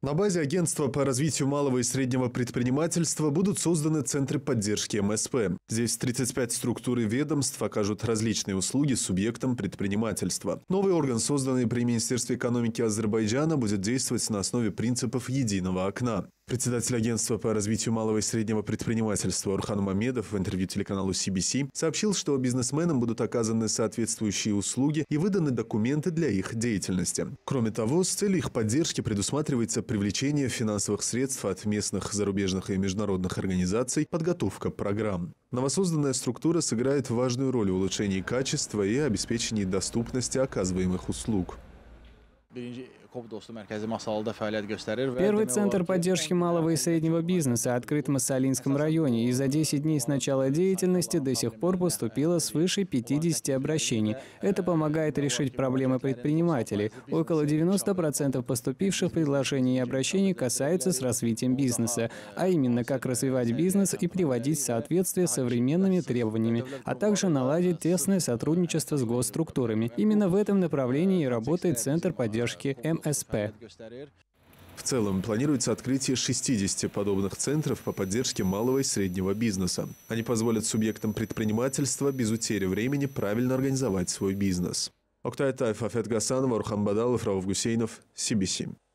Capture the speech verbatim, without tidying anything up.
На базе Агентства по развитию малого и среднего предпринимательства будут созданы центры поддержки эм эс пэ. Здесь тридцать пять структур и ведомств окажут различные услуги субъектам предпринимательства. Новый орган, созданный при Министерстве экономики Азербайджана, будет действовать на основе принципов единого окна. Председатель Агентства по развитию малого и среднего предпринимательства Орхан Мамедов в интервью телеканалу си би си сообщил, что бизнесменам будут оказаны соответствующие услуги и выданы документы для их деятельности. Кроме того, с целью их поддержки предусматривается привлечение финансовых средств от местных, зарубежных и международных организаций, подготовка программ. Новосозданная структура сыграет важную роль в улучшении качества и обеспечении доступности оказываемых услуг. Первый центр поддержки малого и среднего бизнеса открыт в Массалинском районе, и за десять дней с начала деятельности до сих пор поступило свыше пятидесяти обращений. Это помогает решить проблемы предпринимателей. Около девяноста процентов поступивших предложений и обращений касаются с развитием бизнеса, а именно как развивать бизнес и приводить в соответствие с современными требованиями, а также наладить тесное сотрудничество с госструктурами. Именно в этом направлении и работает Центр поддержки эм эс пэ. В целом, планируется открытие шестидесяти подобных центров по поддержке малого и среднего бизнеса. Они позволят субъектам предпринимательства без утери времени правильно организовать свой бизнес. Октай Таев, Афет Гасанов, Орхан Бадалов, Рауф Гусейнов, си би си.